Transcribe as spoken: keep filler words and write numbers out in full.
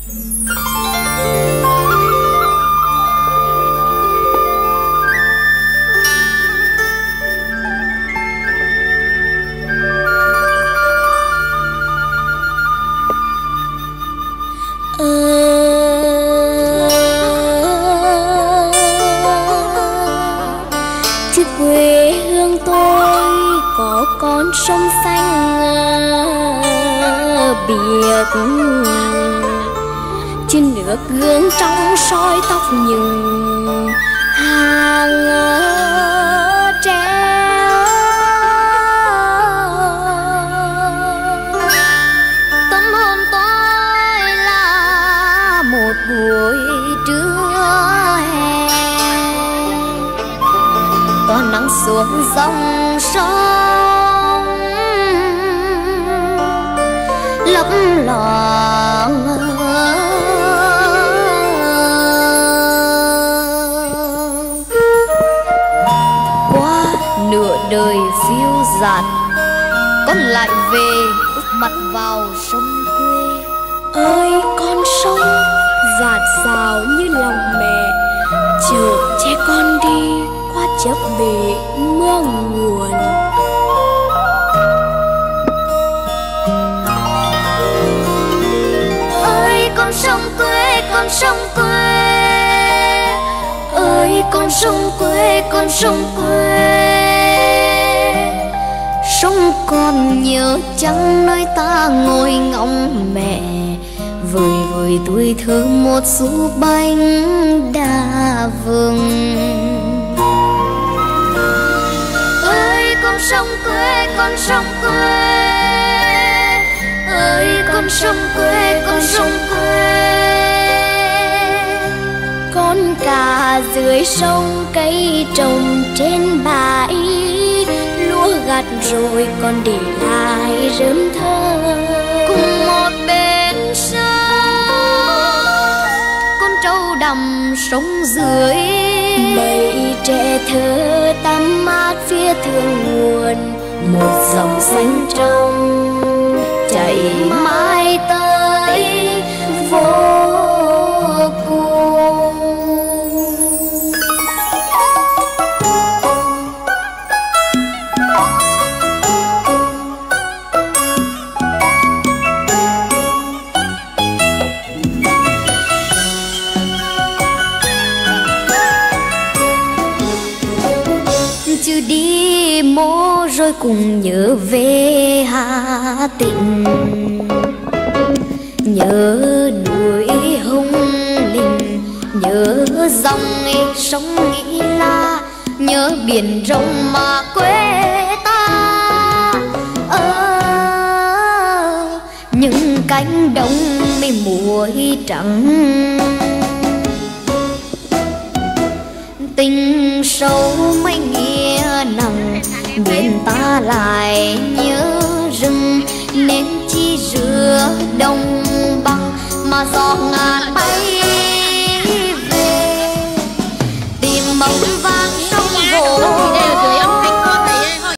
Sông xanh biếc trên nước gương trong soi tóc những hàng treo. Tâm hồn tôi là một buổi trưa hè, toàn nắng xuống dòng sông lấp loáng. Qua nửa đời phiêu dạt, con lại về úp mặt vào sông quê. Ơi con sông dạt dào như lòng mẹ, chở che con đi qua chớp bể mưa nguồn. Con sông quê, con sông quê, ơi con sông quê, con sông quê. Sông còn nhớ chăng nơi ta ngồi ngóng mẹ, vời vời tuổi thơ một xu bánh đa vừng. Ơi con sông quê, con sông quê, ơi con sông quê, con sông quê. Con cá dưới sông, cây trồng trên bãi, lúa gặt rồi còn để lại rơm thơ. Cùng một bên sông, con trâu đầm sông dưới, mây trẻ thơ tắm mát phía thượng nguồn. Một dòng xanh trong chảy mãi tới vô cùng. Chứ đi mô rồi cùng nhớ về Hà Tĩnh, nhớ núi Hùng Linh, nhớ dòng sông Nghĩ La, nhớ biển rộng mà quê ta. Ờ, những cánh đồng mây muối trắng, tình sâu mấy nghĩa nặng, biển ta lại nhớ rừng. Nên chi rửa đông băng mà gió ngàn bay